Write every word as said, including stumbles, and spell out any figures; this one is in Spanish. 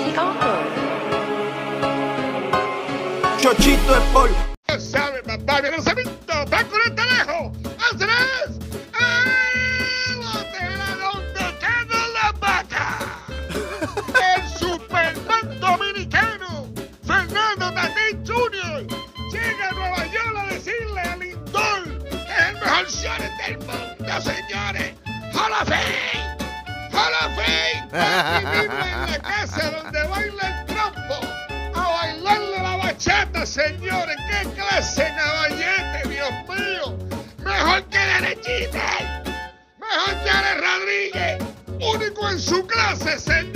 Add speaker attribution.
Speaker 1: Chochito es por...
Speaker 2: ¿Sabe, papá? ¡Viene el cemento! ¡Va con el telejo! ¡Andrés! ¡Botera donde quedan las vacas! ¡El Superman dominicano! ¡Fernando Tatís junior! Llega a Nueva York a decirle a Lindor que es el mejor short del mundo, señores. ¡Hall of Fame! ¡Hall of Fame! Va a vivir en la casa donde baila el trompo. A bailarle la bachata, señores. ¡Qué clase de caballete, Dios mío! Mejor que Derechita. Mejor que Ale Rodríguez. Único en su clase, señor.